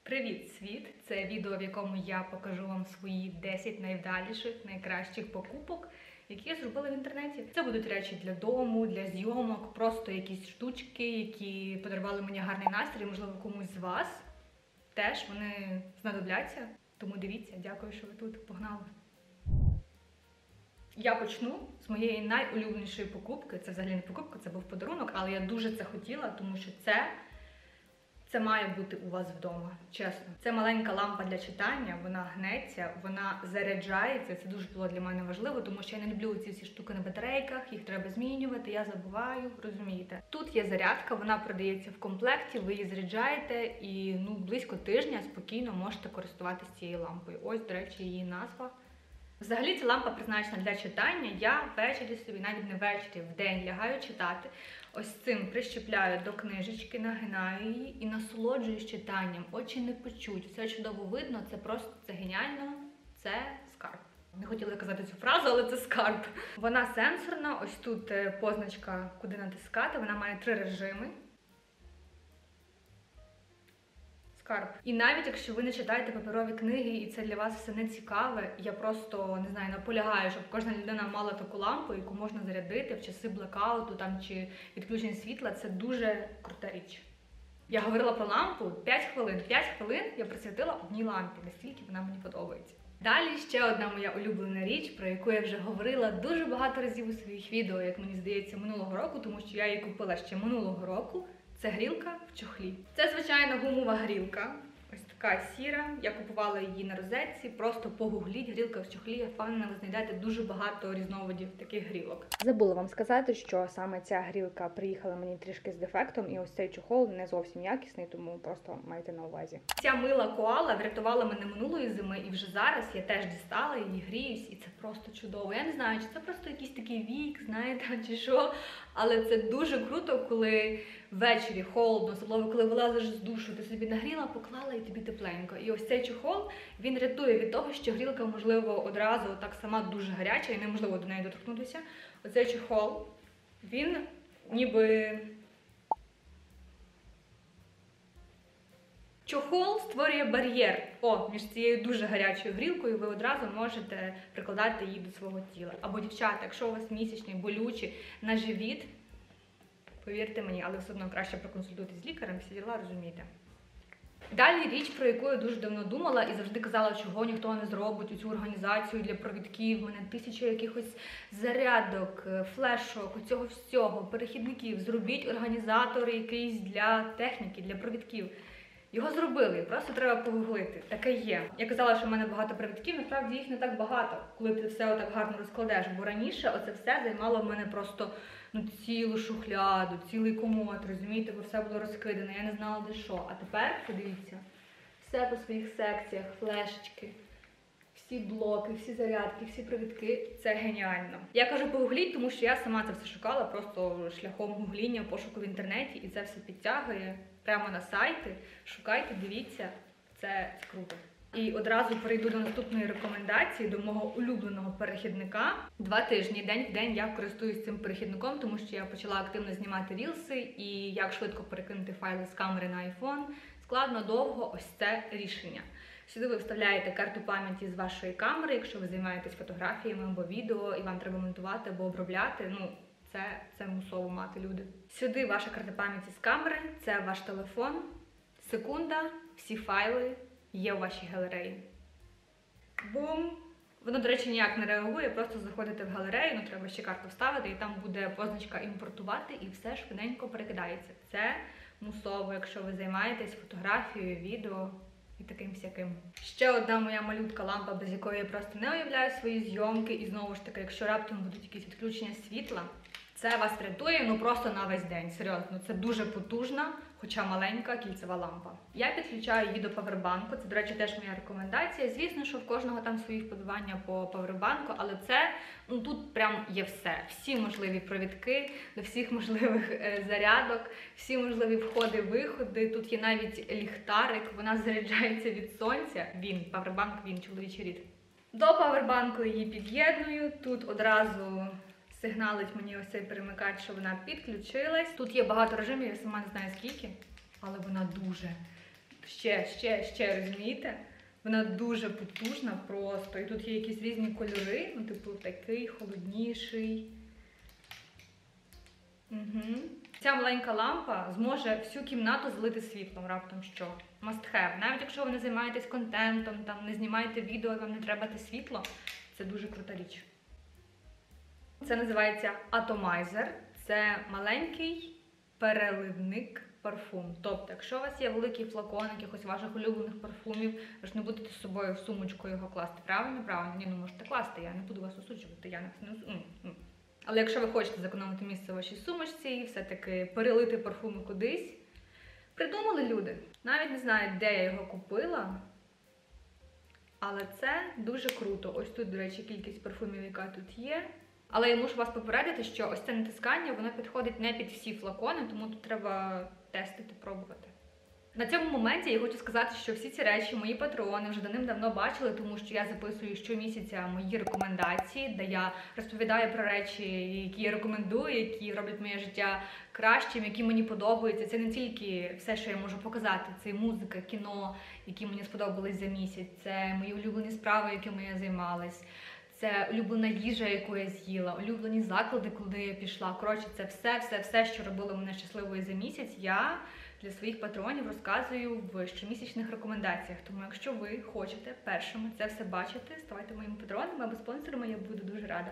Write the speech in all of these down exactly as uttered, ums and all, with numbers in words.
Привіт, світ! Це відео, в якому я покажу вам свої десять найвдаліших, найкращих покупок, які я зробила в інтернеті. Це будуть речі для дому, для зйомок, просто якісь штучки, які подарували мені гарний настрій, можливо, комусь з вас теж вони знадобляться. Тому дивіться, дякую, що ви тут. Погнали! Я почну з моєї найулюбленішої покупки. Це взагалі не покупка, це був подарунок, але я дуже це хотіла, тому що це Це має бути у вас вдома, чесно. Це маленька лампа для читання, вона гнеться, вона заряджається. Це дуже було для мене важливо, тому що я не люблю ці всі штуки на батарейках, їх треба змінювати, я забуваю, розумієте. Тут є зарядка, вона продається в комплекті, ви її заряджаєте і ну, близько тижня спокійно можете користуватися цією лампою. Ось, до речі, її назва. Взагалі ця лампа призначена для читання. Я ввечері собі, навіть не ввечері, в день лягаю читати. Ось цим прищепляю до книжечки, нагинаю її і насолоджуюсь читанням. Очі не печуть, все чудово видно, це просто, це геніально, це скарб. Не хотіла казати цю фразу, але це скарб. Вона сенсорна, ось тут позначка, куди натискати, вона має три режими. Скарб. І навіть якщо ви не читаєте паперові книги і це для вас все не цікаве, я просто, не знаю, наполягаю, щоб кожна людина мала таку лампу, яку можна зарядити в часи блекауту там, чи відключень світла. Це дуже крута річ. Я говорила про лампу п'ять хвилин. п'ять хвилин я присвятила одній лампі, настільки вона мені подобається. Далі ще одна моя улюблена річ, про яку я вже говорила дуже багато разів у своїх відео, як мені здається, минулого року, тому що я її купила ще минулого року. Це грілка в чохлі. Це, звичайно, гумова грілка. Ось така сіра. Я купувала її на розетці. Просто погугліть, грілка в чохлі. Я впевнена, ви знайдете дуже багато різновидів таких грілок. Забула вам сказати, що саме ця грілка приїхала мені трішки з дефектом, і ось цей чохол не зовсім якісний, тому просто майте на увазі. Ця мила коала врятувала мене минулої зими, і вже зараз я теж дістала її, гріюсь, і це просто чудово. Я не знаю, чи це просто якийсь такий вік, знаєте, чи що, але це дуже круто, коли ввечері холодно, особливо коли вилазиш з душу, ти собі нагріла, поклала і тобі тепленько. І ось цей чохол, він рятує від того, що грілка, можливо, одразу так сама дуже гаряча і неможливо до неї доторкнутися. Оцей чохол, він ніби... Чохол створює бар'єр, о, між цією дуже гарячою грілкою, ви одразу можете прикладати її до свого тіла. Або, дівчата, якщо у вас місячні, болючі, на живіт, повірте мені, але все одно краще проконсультуйтесь з лікарем, всі діла, розумієте. Далі річ, про яку я дуже давно думала і завжди казала, чого ніхто не зробить у цю організацію для провідків. У мене тисяча якихось зарядок, флешок, цього всього, перехідників. Зробіть організатор якийсь для техніки, для провідків. Його зробили, просто треба погуглити. Таке є. Я казала, що в мене багато провідків, насправді їх не так багато, коли ти все отак гарно розкладеш. Бо раніше оце все займало в мене просто ну, цілу шухляду, цілий комод, розумієте, бо все було розкидане, я не знала де що. А тепер, подивіться, все по своїх секціях, флешечки, всі блоки, всі зарядки, всі провідки. Це геніально. Я кажу погугліть, тому що я сама це все шукала просто шляхом гугління, пошуку в інтернеті, і це все підтягує прямо на сайти. Шукайте, дивіться, це, це круто. І одразу перейду до наступної рекомендації, до мого улюбленого перехідника. Два тижні, день в день я користуюсь цим перехідником, тому що я почала активно знімати рілси, і як швидко перекинути файли з камери на айфон. Складно, довго, ось це рішення. Сюди ви вставляєте карту пам'яті з вашої камери, якщо ви займаєтесь фотографіями або відео, і вам треба монтувати або обробляти, ну, це, це мусово мати, люди. Сюди ваша карта пам'яті з камери, це ваш телефон, секунда, всі файли є у вашій галереї. Бум! Воно, до речі, ніяк не реагує, просто заходите в галерею, ну треба ще карту вставити, і там буде позначка «Імпортувати», і все швиденько перекидається. Це мусово, якщо ви займаєтесь фотографією, відео і таким всяким. Ще одна моя малютка лампа, без якої я просто не уявляю свої зйомки. І знову ж таки, якщо раптом будуть якісь відключення світла, це вас врятує, ну просто на весь день. Серйозно, це дуже потужна, хоча маленька кільцева лампа. Я підключаю її до павербанку, це, до речі, теж моя рекомендація. Звісно, що в кожного там свої вподобання по павербанку, але це, ну тут прям є все. Всі можливі провідки, до всіх можливих е, зарядок, всі можливі входи-виходи. Тут є навіть ліхтарик, вона заряджається від сонця. Він, павербанк, він, чоловічий рід. До павербанку її під'єдную, тут одразу сигналить мені ось цей перемикач, що вона підключилась. Тут є багато режимів, я сама не знаю скільки, але вона дуже ще, ще, ще, розумієте? Вона дуже потужна просто. І тут є якісь різні кольори, ну, типу, такий холодніший. Угу. Ця маленька лампа зможе всю кімнату залити світлом, раптом що. Must have. Навіть якщо ви не займаєтесь контентом, там, не знімаєте відео, вам не треба те світло, це дуже крута річ. Це називається Atomizer. Це маленький переливник парфум. Тобто, якщо у вас є великий флакон якихось ваших улюблених парфумів, ви ж не будете з собою в сумочку його класти. Правильно? Правильно. Ні, ну можете класти, я не буду вас осуджувати, я не осуджую. Але якщо ви хочете зекономити місце в вашій сумочці і все-таки перелити парфуми кудись, придумали люди. Навіть не знаю, де я його купила, але це дуже круто. Ось тут, до речі, кількість парфумів, яка тут є. Але я мушу вас попередити, що ось це натискання, воно підходить не під всі флакони, тому тут треба тестити, пробувати. На цьому моменті я хочу сказати, що всі ці речі мої патреони вже давним-давно бачили, тому що я записую щомісяця мої рекомендації, де я розповідаю про речі, які я рекомендую, які роблять моє життя кращим, які мені подобаються. Це не тільки все, що я можу показати, це і музика, кіно, які мені сподобались за місяць, це мої улюблені справи, якими я займалась. Це улюблена їжа, яку я з'їла, улюблені заклади, куди я пішла. Коротше, це все, все, все, що робило мене щасливою за місяць, я для своїх патронів розказую в щомісячних рекомендаціях. Тому якщо ви хочете першими це все бачити, ставайте моїми патронами або спонсорами, я буду дуже рада.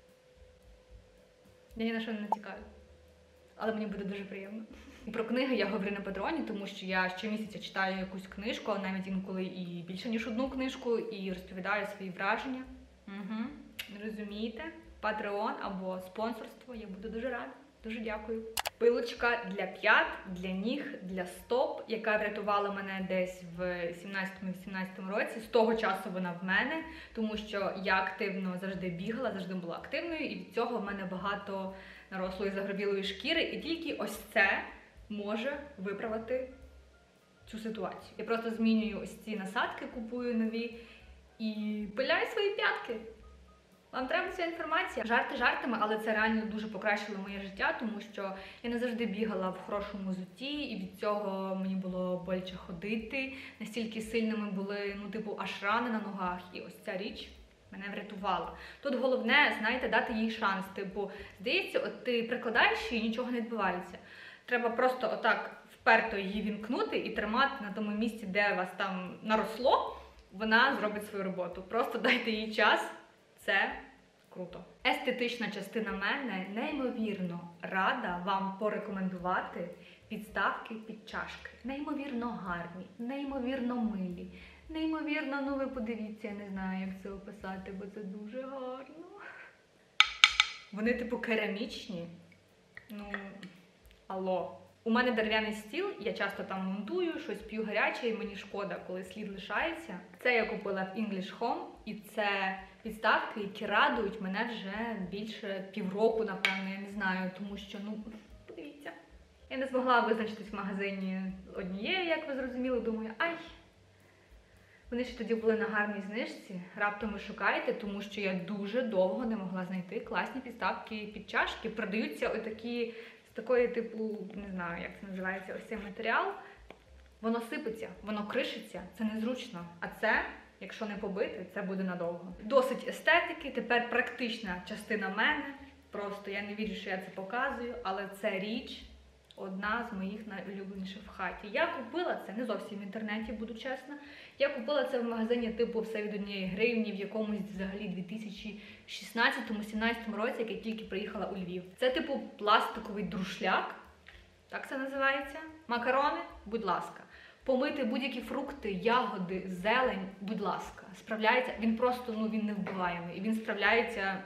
Я ні на що не натякаю, але мені буде дуже приємно. І про книги я говорю на патроні, тому що я щомісяця читаю якусь книжку, а навіть інколи і більше, ніж одну книжку, і розповідаю свої враження. Угу. Розумієте? Патреон або спонсорство, я буду дуже рада. Дуже дякую. Пилочка для п'ят, для ніг, для стоп, яка врятувала мене десь в сімнадцятому-вісімнадцятому році. З того часу вона в мене, тому що я активно завжди бігала, завжди була активною, і від цього в мене багато нарослої загробілої шкіри, і тільки ось це може виправити цю ситуацію. Я просто змінюю ось ці насадки, купую нові і пиляю свої п'ятки. Вам треба ця інформація? Жарти жартами, але це реально дуже покращило моє життя, тому що я не завжди бігала в хорошому взутті, і від цього мені було боляче ходити. Настільки сильними були, ну, типу, аж рани на ногах. І ось ця річ мене врятувала. Тут головне, знаєте, дати їй шанс. Типу, здається, от ти прикладаєш і нічого не відбувається. Треба просто отак вперто її вімкнути і тримати на тому місці, де вас там наросло, вона зробить свою роботу. Просто дайте їй час. Це круто. Естетична частина мене неймовірно рада вам порекомендувати підставки під чашки. Неймовірно гарні, неймовірно милі, неймовірно, ну ви подивіться, я не знаю, як це описати, бо це дуже гарно. Вони типу керамічні. Ну, алло. У мене дерев'яний стіл, я часто там монтую, щось п'ю гаряче, і мені шкода, коли слід лишається. Це я купила в English Home, і це підставки, які радують мене вже більше півроку, напевно, я не знаю, тому що, ну, подивіться. Я не змогла визначитись в магазині однією, як ви зрозуміли, думаю, ай, вони ж тоді були на гарній знижці, раптом ви шукаєте, тому що я дуже довго не могла знайти класні підставки під чашки. Продаються отакі, з такої типу, не знаю, як це називається, ось цей матеріал. Воно сипеться, воно кришиться, це незручно, а це, якщо не побити, це буде надовго. Досить естетики, тепер практична частина мене. Просто я не вірю, що я це показую, але це річ одна з моїх найулюбленіших в хаті. Я купила це не зовсім в інтернеті, буду чесна. Я купила це в магазині типу «Все від однієї гривні» в якомусь взагалі дві тисячі шістнадцятому-сімнадцятому році, як я тільки приїхала у Львів. Це типу пластиковий друшляк, так це називається. Макарони, будь ласка. Помити будь-які фрукти, ягоди, зелень, будь ласка. Справляється, він просто, ну, він невбиваємий. І він справляється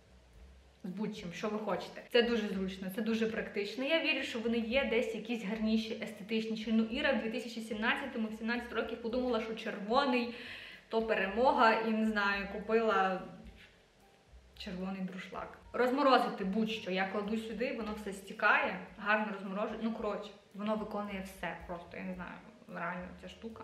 з будь-чим, що ви хочете. Це дуже зручно, це дуже практично. Я вірю, що вони є десь якісь гарніші, естетичніші. Ну, Іра в дві тисячі сімнадцятому-сімнадцять років подумала, що червоний то перемога, і, не знаю, купила червоний друшлак. Розморозити будь-що. Я кладу сюди, воно все стікає, гарно розморожує. Ну, коротше, воно виконує все просто, я не знаю, реально ця штука.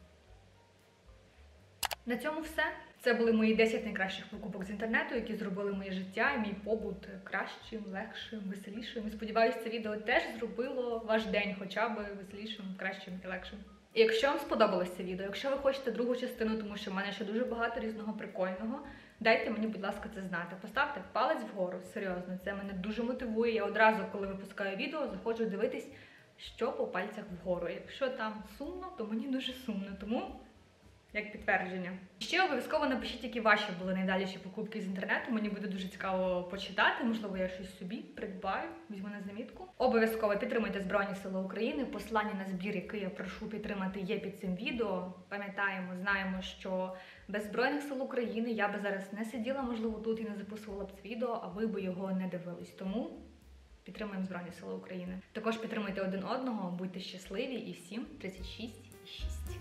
На цьому все. Це були мої десять найкращих покупок з інтернету, які зробили моє життя і мій побут кращим, легшим, веселішим. І сподіваюся, це відео теж зробило ваш день хоча б веселішим, кращим і легшим. І якщо вам сподобалось це відео, якщо ви хочете другу частину, тому що в мене ще дуже багато різного прикольного, дайте мені, будь ласка, це знати. Поставте палець вгору, серйозно, це мене дуже мотивує. Я одразу, коли випускаю відео, заходжу дивитись, що по пальцях вгору. Якщо там сумно, то мені дуже сумно, тому як підтвердження. Ще обов'язково напишіть, які ваші були найдаліші покупки з інтернету. Мені буде дуже цікаво почитати, можливо, я щось собі придбаю, візьму на замітку. Обов'язково підтримуйте Збройні Сили України. Посилання на збір, який я прошу підтримати, є під цим відео. Пам'ятаємо, знаємо, що без Збройних Сил України я би зараз не сиділа, можливо, тут і не записувала б це відео, а ви би його не дивились. Тому підтримуємо Збройні Сили України. Також підтримуйте один одного, будьте щасливі і всім тридцять шість і шість.